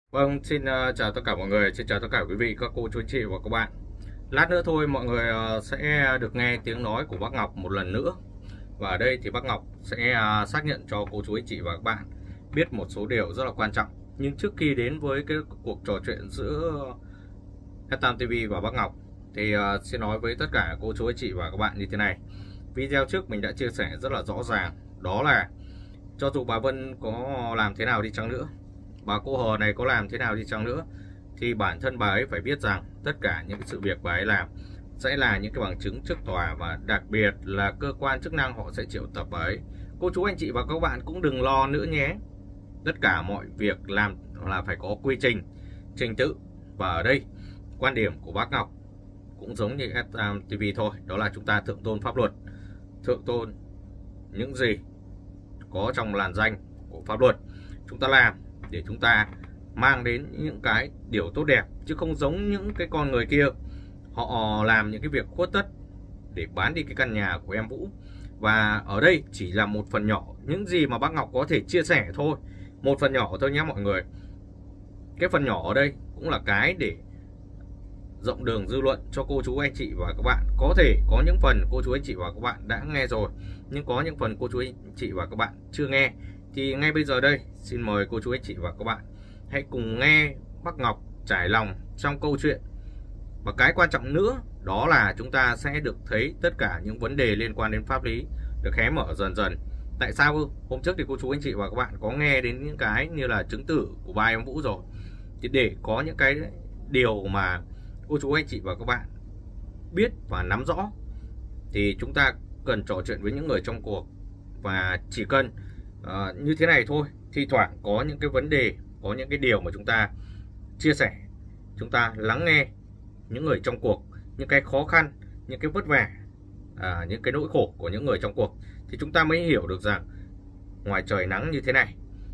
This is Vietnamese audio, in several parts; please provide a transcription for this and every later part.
Vâng, xin chào tất cả mọi người, xin chào tất cả quý vị, các cô, chú anh chị và các bạn. Lát nữa thôi mọi người sẽ được nghe tiếng nói của bác Ngọc một lần nữa. Và ở đây thì bác Ngọc sẽ xác nhận cho cô, chú anh chị và các bạn biết một số điều rất là quan trọng. Nhưng trước khi đến với cái cuộc trò chuyện giữa F8 TV và bác Ngọc thì xin nói với tất cả cô, chú anh chị và các bạn như thế này. Video trước mình đã chia sẻ rất là rõ ràng, đó là cho dù bà Vân có làm thế nào đi chăng nữa, bà cô Hờ này có làm thế nào đi chăng nữa, thì bản thân bà ấy phải biết rằng tất cả những cái sự việc bà ấy làm sẽ là những cái bằng chứng trước tòa, và đặc biệt là cơ quan chức năng họ sẽ triệu tập bà ấy. Cô chú anh chị và các bạn cũng đừng lo nữa nhé. Tất cả mọi việc làm là phải có quy trình, trình tự. Và ở đây quan điểm của bác Ngọc cũng giống như FTV thôi, đó là chúng ta thượng tôn pháp luật, thượng tôn những gì có trong làn danh của pháp luật chúng ta làm, để chúng ta mang đến những cái điều tốt đẹp, chứ không giống những cái con người kia, họ làm những cái việc khuất tất để bán đi cái căn nhà của em Vũ. Và ở đây chỉ là một phần nhỏ những gì mà bác Ngọc có thể chia sẻ thôi, một phần nhỏ thôi nhé mọi người. Cái phần nhỏ ở đây cũng là cái để rộng đường dư luận cho cô chú anh chị và các bạn. Có thể có những phần cô chú anh chị và các bạn đã nghe rồi, nhưng có những phần cô chú anh chị và các bạn chưa nghe. Thì ngay bây giờ đây, xin mời cô chú anh chị và các bạn hãy cùng nghe bác Ngọc trải lòng trong câu chuyện. Và cái quan trọng nữa đó là chúng ta sẽ được thấy tất cả những vấn đề liên quan đến pháp lý được hé mở dần dần. Tại sao hôm trước thì cô chú anh chị và các bạn có nghe đến những cái như là chứng tử của ba em Vũ rồi, thì để có những cái điều mà cô chú anh chị và các bạn biết và nắm rõ thì chúng ta cần trò chuyện với những người trong cuộc. Và chỉ cần như thế này thôi, thi thoảng có những cái vấn đề, có những cái điều mà chúng ta chia sẻ, chúng ta lắng nghe những người trong cuộc, những cái khó khăn, những cái vất vả, những cái nỗi khổ của những người trong cuộc, thì chúng ta mới hiểu được rằng ngoài trời nắng như thế này,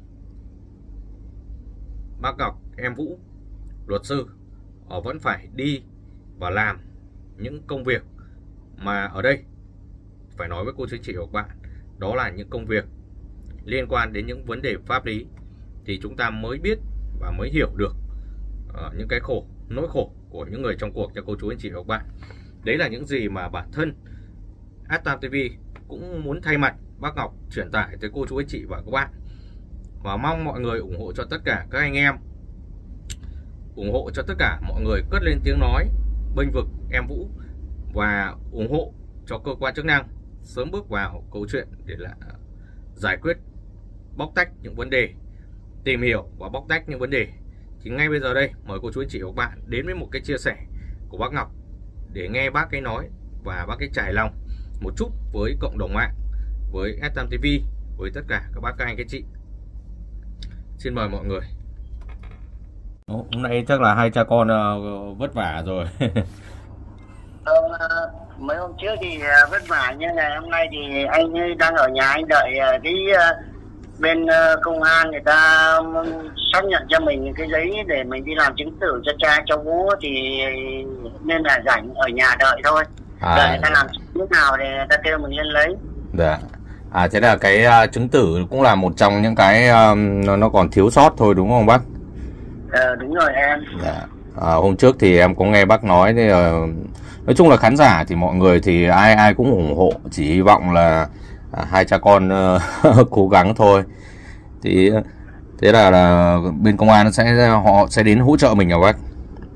bác Ngọc, em Vũ, luật sư vẫn phải đi và làm những công việc mà ở đây phải nói với cô chú chị và các bạn, đó là những công việc liên quan đến những vấn đề pháp lý, thì chúng ta mới biết và mới hiểu được những cái khổ, nỗi khổ của những người trong cuộc cho cô chú anh chị và các bạn. Đấy là những gì mà bản thân F8 TV cũng muốn thay mặt bác Ngọc truyền tải tới cô chú anh chị và các bạn. Và mong mọi người ủng hộ cho tất cả các anh em, ủng hộ cho tất cả mọi người cất lên tiếng nói bênh vực em Vũ, và ủng hộ cho cơ quan chức năng sớm bước vào câu chuyện để là giải quyết, bóc tách những vấn đề, tìm hiểu và bóc tách những vấn đề. Thì ngay bây giờ đây, mời cô chú anh chị và các bạn đến với một cái chia sẻ của bác Ngọc để nghe bác ấy nói và bác ấy trải lòng một chút với cộng đồng mạng, với F8 TV, với tất cả các bác, các anh, các chị. Xin mời mọi người. Hôm nay chắc là hai cha con vất vả rồi. Không, mấy hôm trước thì vất vả, nhưng ngày hôm nay thì anh ấy đang ở nhà, anh đợi cái bên công an người ta xác nhận cho mình cái giấy để mình đi làm chứng tử cho cha cho Vũ, thì nên là rảnh ở nhà đợi thôi. Đợi người ta làm lúc nào thì người ta kêu mình lên lấy. Dạ. Thế là cái chứng tử cũng là một trong những cái nó còn thiếu sót thôi đúng không bác? Đúng rồi em. Dạ. Hôm trước thì em có nghe bác nói thì nói chung là khán giả thì mọi người thì ai cũng ủng hộ, chỉ hy vọng là hai cha con cố gắng thôi. Thì thế là bên công an họ sẽ đến hỗ trợ mình hả bác?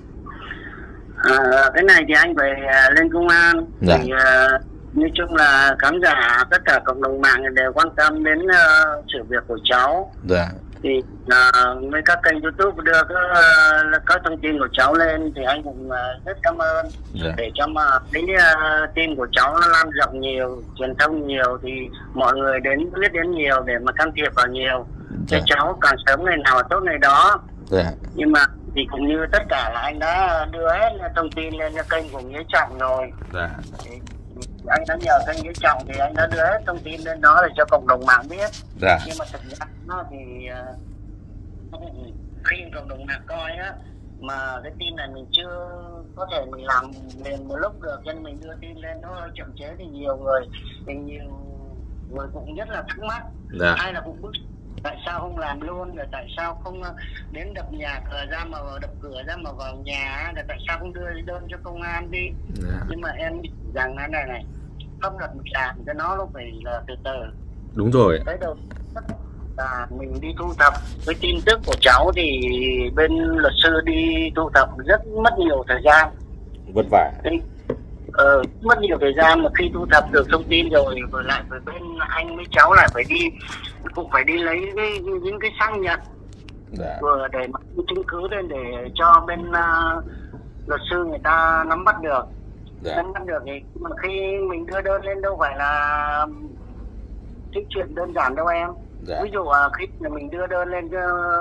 Cái này thì anh phải lên công an. Dạ. Thì nói chung là khán giả, tất cả cộng đồng mạng đều quan tâm đến sự việc của cháu. Dạ. Thì với các kênh YouTube đưa các thông tin của cháu lên thì anh cũng rất cảm ơn. Dạ. Để cho mà cái tin của cháu nó lan rộng nhiều, truyền thông nhiều, thì mọi người biết đến nhiều để mà can thiệp vào nhiều. Dạ. Cho cháu càng sớm ngày nào tốt ngày đó. Dạ. Nhưng mà thì cũng như tất cả là anh đã đưa hết thông tin lên cho kênh của Nghĩa Trọng rồi. Dạ. Thì anh đã nhờ kênh Nghĩa Trọng thì anh đã đưa hết thông tin lên đó để cho cộng đồng mạng biết. Dạ. Nhưng mà thực ra nó thì khi cộng đồng mạng coi á, mà cái tin này mình chưa có thể mình làm liền một lúc được, cho nên mình đưa tin lên nó hơi chậm chế, thì nhiều người cũng rất là thắc mắc. Dạ. Hay là cũng bức tại sao không làm luôn, rồi tại sao không đến đập nhà cửa ra mà đập cửa ra mà vào nhà, rồi tại sao không đưa đơn cho công an đi. Nhưng mà em nghĩ rằng cái này pháp luật làm cho nó phải là từ từ. Đúng rồi. Cái đầu là mình đi thu thập cái tin tức của cháu thì bên luật sư đi thu thập rất mất nhiều thời gian, vất vả. Mất nhiều thời gian, mà khi thu thập được thông tin rồi lại phải bên anh với cháu lại phải đi, cũng phải đi lấy những cái xác nhận vừa để mà chứng cứ lên để cho bên luật sư người ta nắm bắt được. Nắm bắt được thì mà khi mình đưa đơn lên đâu phải là cái chuyện đơn giản đâu em. Ví dụ khi mà mình đưa đơn lên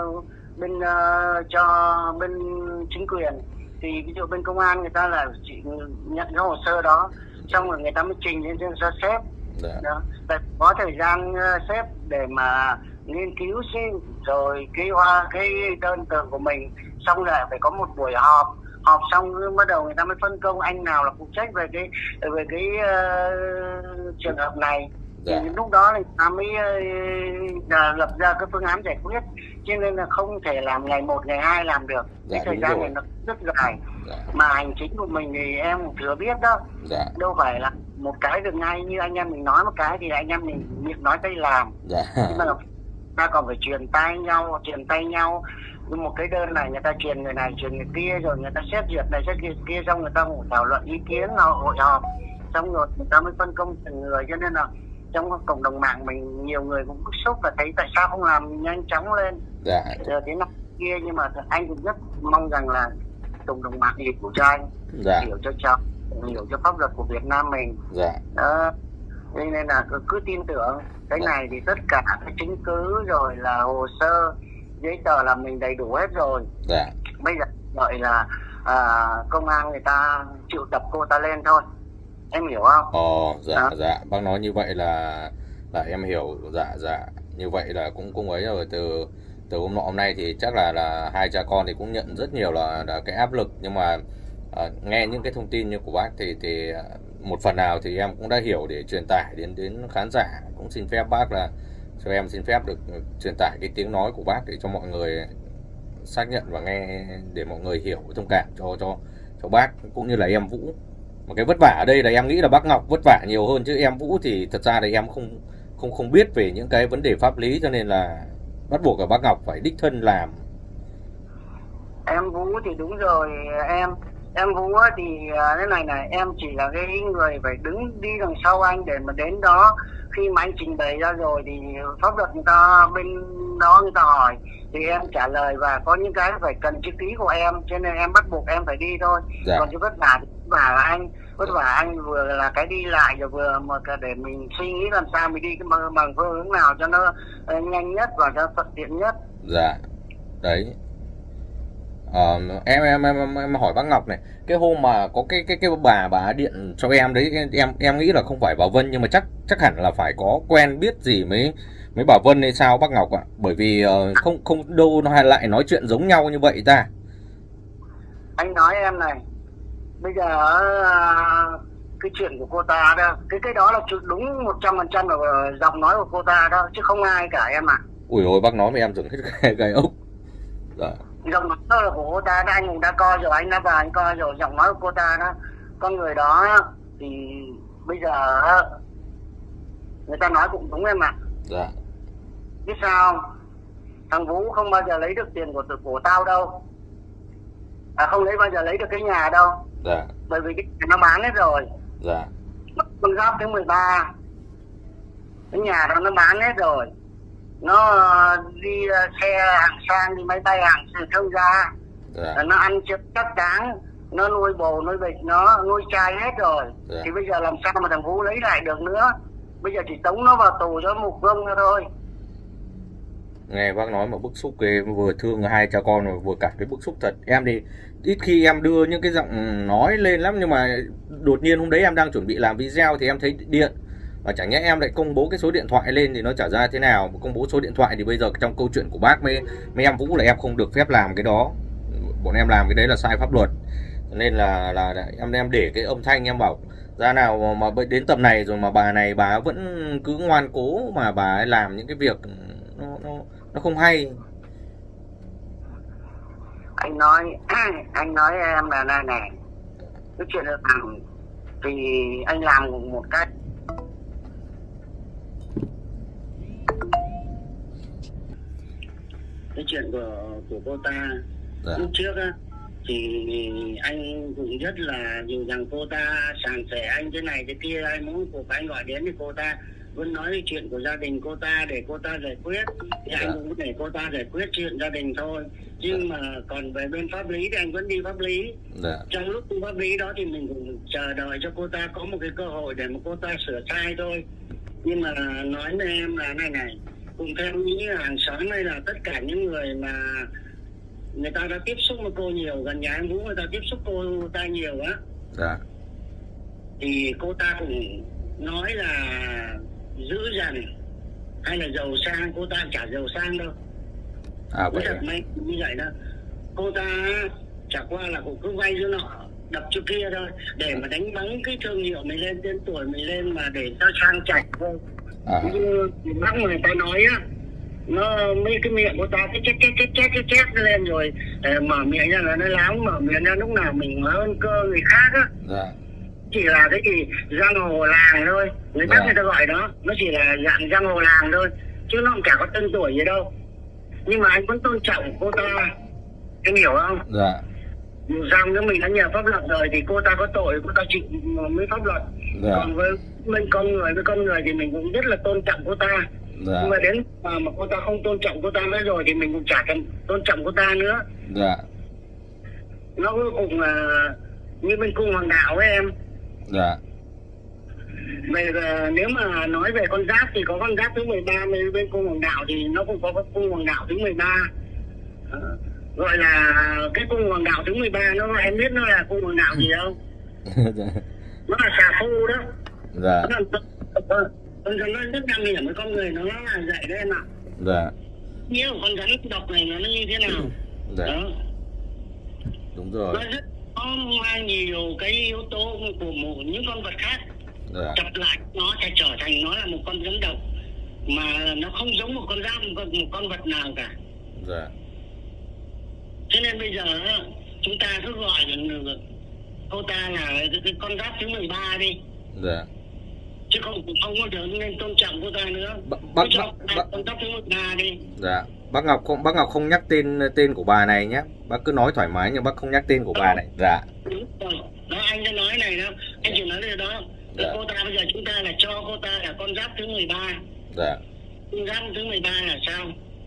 cho bên chính quyền thì ví dụ bên công an người ta là chỉ nhận cái hồ sơ đó, xong rồi người ta mới trình lên cho sếp. Đó. Có thời gian sếp để mà nghiên cứu xin rồi cái đơn tường của mình, xong lại phải có một buổi họp xong bắt đầu người ta mới phân công anh nào là phụ trách về cái trường hợp này. Thì lúc đó thì ta mới lập ra cái phương án giải quyết, cho nên là không thể làm ngày 1 ngày 2 làm được. Cái thời gian này nó rất dài. Mà hành chính của mình thì em cũng thừa biết đó, đâu phải là một cái được ngay, như anh em mình nói một cái thì anh em mình miệng nói tay làm. Nhưng mà ta còn phải truyền tay nhau. Một cái đơn này người ta truyền người này truyền người kia, rồi người ta xét duyệt này xét duyệt kia, xong người ta cũng thảo luận ý kiến, hội họp, xong rồi người ta mới phân công từng người. Cho nên là trong cộng đồng mạng mình nhiều người cũng bức xúc và thấy tại sao không làm nhanh chóng lên thế nào kia. Nhưng mà anh cũng rất mong rằng là cộng đồng mạng hiểu cho anh, hiểu cho cháu, hiểu cho pháp luật của Việt Nam mình. Nên là cứ tin tưởng cái này thì tất cả cái chứng cứ rồi là hồ sơ giấy tờ là mình đầy đủ hết rồi. Bây giờ gọi là công an người ta triệu tập cô ta lên thôi, em hiểu không? Dạ bác nói như vậy là em hiểu. Dạ như vậy là cũng ấy rồi. Từ hôm nọ hôm nay thì chắc là hai cha con thì cũng nhận rất nhiều là cái áp lực, nhưng mà nghe những cái thông tin như của bác thì một phần nào thì em cũng đã hiểu để truyền tải đến khán giả. Cũng xin phép bác là cho em xin phép được truyền tải cái tiếng nói của bác để cho mọi người xác nhận và nghe, để mọi người hiểu, thông cảm cho bác cũng như là em Vũ. Mà cái vất vả ở đây là em nghĩ là bác Ngọc vất vả nhiều hơn, chứ em Vũ thì thật ra là em không biết về những cái vấn đề pháp lý, cho nên là bắt buộc là bác Ngọc phải đích thân làm. Em Vũ thì đúng rồi em Vũ thì thế này em chỉ là cái người phải đứng đi đằng sau anh để mà đến đó. Khi mà anh trình bày ra rồi thì pháp luật người ta bên đó người ta hỏi thì em trả lời, và có những cái phải cần chữ ký của em, cho nên em bắt buộc em phải đi thôi. Còn chứ vất vả anh vừa là cái đi lại, rồi vừa mà để mình suy nghĩ làm sao mình đi bằng phương hướng nào cho nó nhanh nhất và cho thuận tiện nhất. Đấy. Em hỏi bác Ngọc này, cái hôm mà có cái bà điện cho em đấy, em nghĩ là không phải bà Vân, nhưng mà chắc hẳn là phải có quen biết gì mấy bà Vân hay sao bác Ngọc ạ? Bởi vì không đâu nó lại nói chuyện giống nhau như vậy ta. Anh nói em này, bây giờ cái chuyện của cô ta đó, cái đó là đúng 100% là giọng nói của cô ta đó, chứ không ai cả em ạ. Ui ôi, bác nói với em tưởng hết gai ốc. Giọng nói là của cô ta đó, anh cũng đã coi rồi, anh đã vào anh coi rồi. Giọng nói của cô ta đó, con người đó thì bây giờ người ta nói cũng đúng em ạ. Biết sao không? Thằng Vũ không bao giờ lấy được tiền của tao đâu, không bao giờ lấy được cái nhà đâu. Bởi vì cái nhà nó bán hết rồi. Con Giáp thứ 13 cái nhà đó nó bán hết rồi. Nó đi xe hàng sang, đi máy bay hàng thương ra. Nó ăn trước chắc chắn, nó nuôi bồ nuôi vịt, nó nuôi trai hết rồi. Thì bây giờ làm sao mà thằng Vũ lấy lại được nữa? Bây giờ chỉ tống nó vào tù cho mục vương nữa thôi. Nghe bác nói mà bức xúc ghê, vừa thương hai cha con mà vừa cảm thấy bức xúc thật. Em thì ít khi em đưa những cái giọng nói lên lắm, nhưng mà đột nhiên hôm đấy em đang chuẩn bị làm video thì em thấy điện, và chẳng nhẽ em lại công bố cái số điện thoại lên thì nó trả ra thế nào. Công bố số điện thoại thì bây giờ trong câu chuyện của bác mấy em Vũ là em không được phép làm cái đó, bọn em làm cái đấy là sai pháp luật. Nên là em để cái âm thanh, em bảo ra nào mà đến tầm này rồi mà bà này bà vẫn cứ ngoan cố mà bà ấy làm những cái việc nó không hay. Anh nói em là này, cái chuyện là làm thì anh làm một cách. Cái chuyện của cô ta lúc trước á, thì anh cũng rất là dù rằng cô ta sàng sẻ anh thế này thế kia, anh muốn của anh gọi đến thì cô ta vẫn nói cái chuyện của gia đình cô ta để cô ta giải quyết, thì anh cũng để cô ta giải quyết chuyện gia đình thôi. Nhưng mà còn về bên pháp lý thì anh vẫn đi pháp lý. Trong lúc pháp lý đó thì mình cũng chờ đợi cho cô ta có một cái cơ hội để mà cô ta sửa sai thôi. Nhưng mà nói với em là này, cùng theo những hàng xóm hay là tất cả những người mà người ta đã tiếp xúc với cô nhiều, gần nhà em Vũ người ta tiếp xúc cô ta nhiều á, thì cô ta cũng nói là dữ dằn hay là giàu sang, cô ta chả giàu sang đâu. Vậy thật may như vậy đó, cô ta chả qua là cũng cứ vay chỗ nọ đập chỗ kia thôi để mà đánh bóng cái thương hiệu mình lên, tên tuổi mình lên mà để cho sang chảnh thôi. Như bác người ta nói á, nó mấy cái miệng của ta cái chết lên rồi mở miệng ra là nó láo, mở miệng ra lúc nào mình hơn cơ người khác á. Chỉ là cái gì giang hồ làng thôi, người ta người ta gọi đó, nó chỉ là dạng giang hồ làng thôi chứ nó cũng chả có tên tuổi gì đâu. Nhưng mà anh vẫn tôn trọng cô ta, em hiểu không? Dù rằng nếu mình đã nhờ pháp luật rồi thì cô ta có tội, cô ta chịu với pháp luật. Còn với con người thì mình cũng rất là tôn trọng cô ta. Nhưng mà đến mà cô ta không tôn trọng cô ta nữa rồi thì mình cũng chả cần tôn trọng cô ta nữa. Nó cuối cùng là như bên cung hoàng đạo với em. Về nếu mà nói về con giáp thì có con giáp thứ 13, bên cung hoàng đạo thì nó cũng có cung hoàng đạo thứ 13. Gọi là cái cung hoàng đạo thứ 13 nó, em biết nó là cung hoàng đạo gì không? Nó là xà phu đó. Con rắn nó rất đặc điểm với con người, nó là dạy đấy em ạ. Nhiều con rắn độc này nó như thế nào? Đó. Đúng rồi. Nó rất có nhiều cái yếu tố của những con vật khác. Chập lại nó sẽ trở thành nó là một con rắn độc mà nó không giống một con giáp, một con vật nào cả. Cho nên bây giờ chúng ta cứ gọi cô ta là cái con giáp thứ 13 đi. Chứ không có được nên tôn trọng cô ta nữa. Con giáp thứ 13 đi. Bác Ngọc không nhắc tên của bà này nhé. Bác cứ nói thoải mái nhưng bác không nhắc tên của bà này. Đúng rồi. Đó, anh đã nói này đó. Anh chỉ nói đó. Cô ta bây giờ chúng ta là cho cô ta là con giáp thứ 13. Con giáp thứ 13 là sao?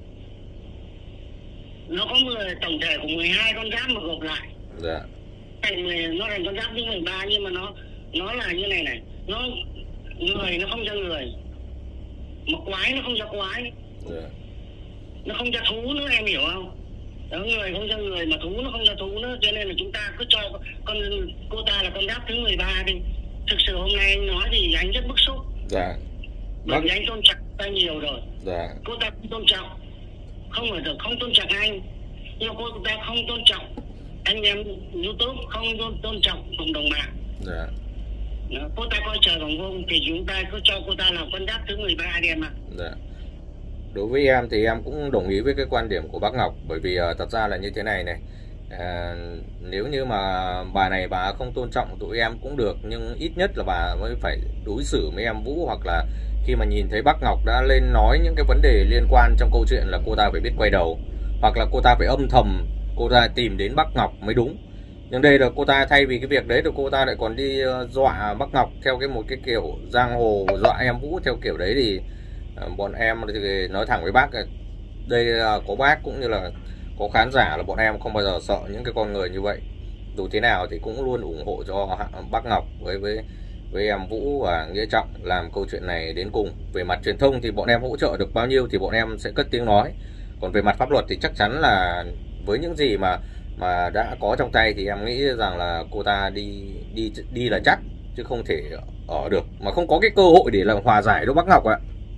Nó có tổng thể của 12 con giáp mà gộp lại. Nó thành con giáp thứ 13 nhưng mà nó là như này. Người nó không ra người, mà quái nó không ra quái, nó không ra thú nữa, em hiểu không? Đó, người không ra người mà thú nó không ra thú nữa, cho nên là chúng ta cứ cho cô ta là con giáp thứ 13 đi. Thực sự hôm nay anh nói thì anh rất bức xúc. Bởi vì anh tôn trọng ta nhiều rồi. Cô ta không tôn trọng, không phải được không tôn trọng anh, nhưng mà cô ta không tôn trọng anh em YouTube, không tôn trọng cộng đồng mạng. Cô ta coi trời bằng vuông thì chúng ta cứ cho cô ta là con giáp thứ 13 đi em ạ. Đối với em thì em cũng đồng ý với cái quan điểm của bác Ngọc, bởi vì thật ra là như thế này này. Nếu như mà bà này bà không tôn trọng tụi em cũng được, nhưng ít nhất là bà mới phải đối xử với em Vũ, hoặc là khi mà nhìn thấy bác Ngọc đã lên nói những cái vấn đề liên quan trong câu chuyện là cô ta phải biết quay đầu, hoặc là cô ta phải âm thầm cô ta tìm đến bác Ngọc mới đúng. Nhưng đây là cô ta thay vì cái việc đấy thì cô ta lại còn đi dọa bác Ngọc theo một cái kiểu giang hồ, dọa em Vũ theo kiểu đấy, thì bọn em thì nói thẳng với bác, đây là có bác cũng như là có khán giả là bọn em không bao giờ sợ những cái con người như vậy. Dù thế nào thì cũng luôn ủng hộ cho bác Ngọc với em Vũ và Nghĩa Trọng làm câu chuyện này đến cùng. Về mặt truyền thông thì bọn em hỗ trợ được bao nhiêu thì bọn em sẽ cất tiếng nói. Còn về mặt pháp luật thì chắc chắn là với những gì mà đã có trong tay thì em nghĩ rằng là cô ta đi là chắc, chứ không thể ở được mà không có cái cơ hội để làm hòa giải đâu bác Ngọc ạ.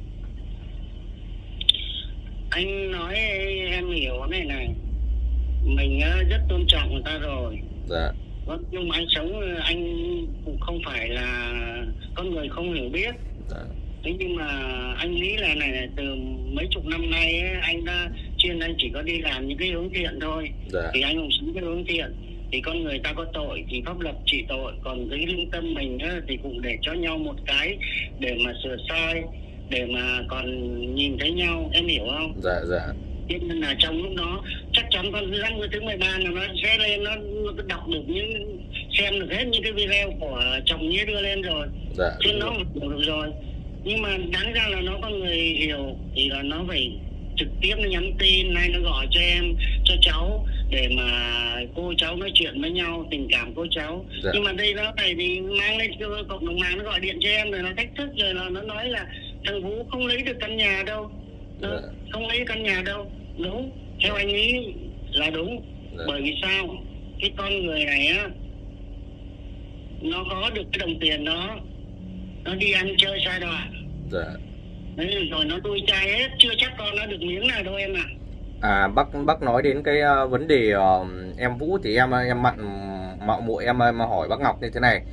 Anh nói em hiểu này, mình rất tôn trọng người ta rồi. Nhưng mà anh sống, anh cũng không phải là con người không hiểu biết. Thế nhưng mà anh nghĩ là này từ mấy chục năm nay ấy, anh chỉ có đi làm những cái hướng thiện thôi. Thì anh cũng sống cái hướng thiện. Thì con người ta có tội thì pháp luật trị tội, còn cái lương tâm mình á, thì cũng để cho nhau một cái để mà sửa sai, để mà còn nhìn thấy nhau, em hiểu không? Nên là trong lúc đó chắc chắn con răng thứ 13 là nó sẽ lên, nó đọc được những, xem được hết những cái video của chồng Nghĩa đưa lên rồi, trên nó hiểu được rồi. Nhưng mà đáng ra là nó có người hiểu thì là nó phải trực tiếp nó nhắn tin hay nó gọi cho em, cho cháu để mà cô cháu nói chuyện với nhau, tình cảm cô cháu. Nhưng mà đây đó này thì mang lên cộng đồng mạng, nó gọi điện cho em rồi nó thách thức, rồi là nó nói là thằng Vũ không lấy được căn nhà đâu, không lấy căn nhà đâu. Đúng, theo anh nghĩ là đúng. Bởi vì sao? Cái con người này á, nó có được cái đồng tiền đó, nó đi ăn chơi sai đoạn, rồi nó nuôi trai hết, chưa chắc con nó được miếng nào đâu em ạ. Bác nói đến cái vấn đề em Vũ thì em mạo muội em hỏi bác Ngọc như thế này.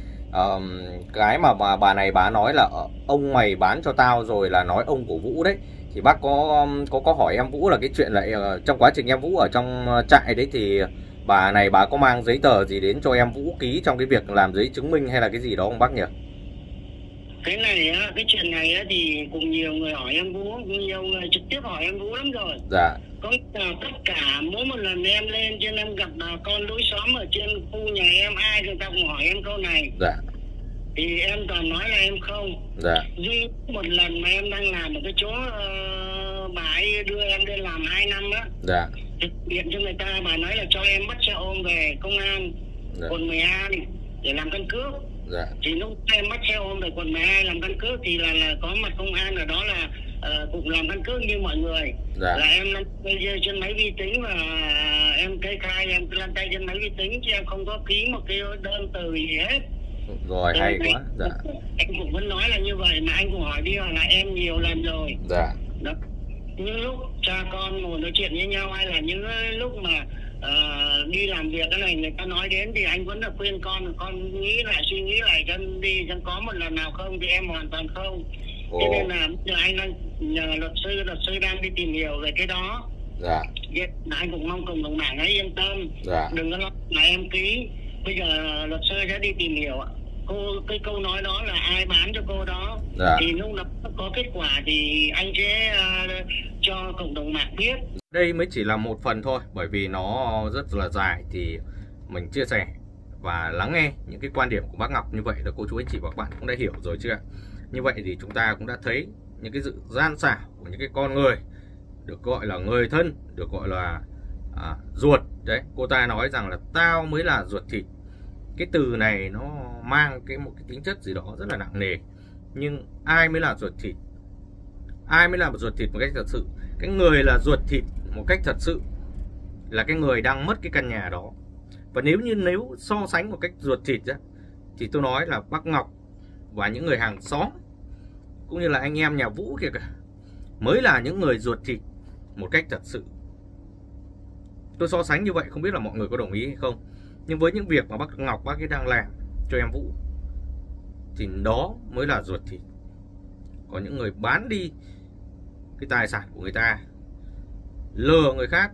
Cái mà bà này bà nói là ông mày bán cho tao rồi là nói ông của Vũ đấy, thì bác có hỏi em Vũ là cái chuyện là trong quá trình em Vũ ở trong trại đấy thì bà này bà có mang giấy tờ gì đến cho em Vũ ký trong cái việc làm giấy chứng minh hay là cái gì đó không bác nhỉ? Cái này á, cái chuyện này á thì cũng nhiều người hỏi em Vũ, nhiều người trực tiếp hỏi em Vũ lắm rồi. Có tất cả mỗi một lần em lên trên em gặp bà con lối xóm ở trên khu nhà em, ai người ta cũng hỏi em câu này. Thì em toàn nói là em không. Duy một lần mà em đang làm ở cái chỗ bà ấy đưa em đi làm 2 năm á, thực hiện cho người ta, bà nói là cho em bắt xe ôm về công an quận 12 để làm căn cước. Thì lúc em bắt xe ôm về quận 12 làm căn cước thì là có mặt công an ở đó, là cũng làm căn cước như mọi người. Là em lăn tay trên máy vi tính và em kê khai, em lăn tay trên máy vi tính chứ em không có ký một cái đơn từ gì hết. Rồi, hay quá. Anh cũng vẫn nói là như vậy, mà anh cũng hỏi đi hỏi lại em nhiều lần rồi. Đó. Những lúc cha con ngồi nói chuyện với nhau, hay là những lúc mà đi làm việc cái này người ta nói đến thì anh vẫn là khuyên con nghĩ lại, suy nghĩ lại cho đi, xem có một lần nào không thì em hoàn toàn không. Cho nên là giờ anh đang nhờ luật sư đang đi tìm hiểu về cái đó. Anh cũng mong cộng đồng mạng ấy yên tâm, đừng có lo là em ký. Bây giờ luật sư sẽ đi tìm hiểu cái câu nói đó là ai bán cho cô đó. Thì lúc đó có kết quả thì anh sẽ cho cộng đồng mạng biết. Đây mới chỉ là một phần thôi, bởi vì nó rất là dài, thì mình chia sẻ và lắng nghe những cái quan điểm của bác Ngọc như vậy là cô chú anh chị và các bạn cũng đã hiểu rồi chưa? Như vậy thì chúng ta cũng đã thấy những cái sự gian xảo của những cái con người được gọi là người thân, được gọi là ruột. Đấy, cô ta nói rằng là tao mới là ruột thịt. Cái từ này nó mang một cái tính chất gì đó rất là nặng nề. Nhưng ai mới là ruột thịt? Ai mới là ruột thịt một cách thật sự? Cái người là ruột thịt một cách thật sự là cái người đang mất cái căn nhà đó. Và nếu so sánh một cách ruột thịt á, thì tôi nói là bác Ngọc và những người hàng xóm cũng như là anh em nhà Vũ kìa mới là những người ruột thịt một cách thật sự. Tôi so sánh như vậy, không biết là mọi người có đồng ý hay không. Nhưng với những việc mà bác Ngọc bác ấy đang làm cho em Vũ thì đó mới là ruột thịt. Có những người bán đi cái tài sản của người ta, lừa người khác,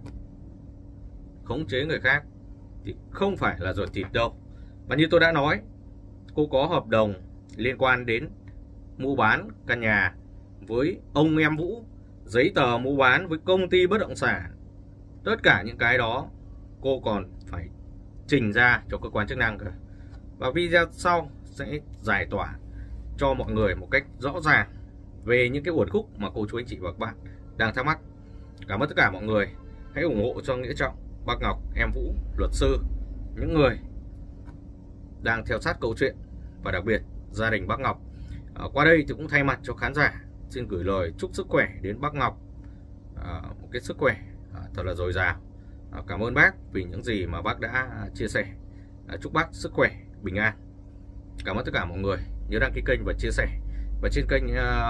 khống chế người khác thì không phải là ruột thịt đâu. Và như tôi đã nói, cô có hợp đồng liên quan đến mua bán căn nhà với ông em Vũ, giấy tờ mua bán với công ty bất động sản. Tất cả những cái đó cô còn phải trình ra cho cơ quan chức năng cơ. Và video sau sẽ giải tỏa cho mọi người một cách rõ ràng về những cái uẩn khúc mà cô chú anh chị và các bạn đang thắc mắc. Cảm ơn tất cả mọi người. Hãy ủng hộ cho Nghĩa Trọng, bác Ngọc, em Vũ, luật sư, những người đang theo sát câu chuyện, và đặc biệt gia đình bác Ngọc. Qua đây thì cũng thay mặt cho khán giả xin gửi lời chúc sức khỏe đến bác Ngọc, một cái sức khỏe thật là dồi dào. Cảm ơn bác vì những gì mà bác đã chia sẻ. Chúc bác sức khỏe, bình an. Cảm ơn tất cả mọi người. Nhớ đăng ký kênh và chia sẻ. Và trên kênh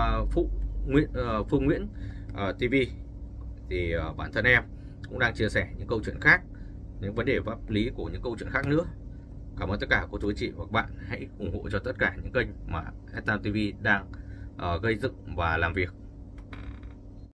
Phương Nguyễn TV thì bản thân em cũng đang chia sẻ những câu chuyện khác, những vấn đề pháp lý của những câu chuyện khác nữa. Cảm ơn tất cả cô chú anh chị và các bạn. Hãy ủng hộ cho tất cả những kênh mà Headtime TV đang gây dựng và làm việc.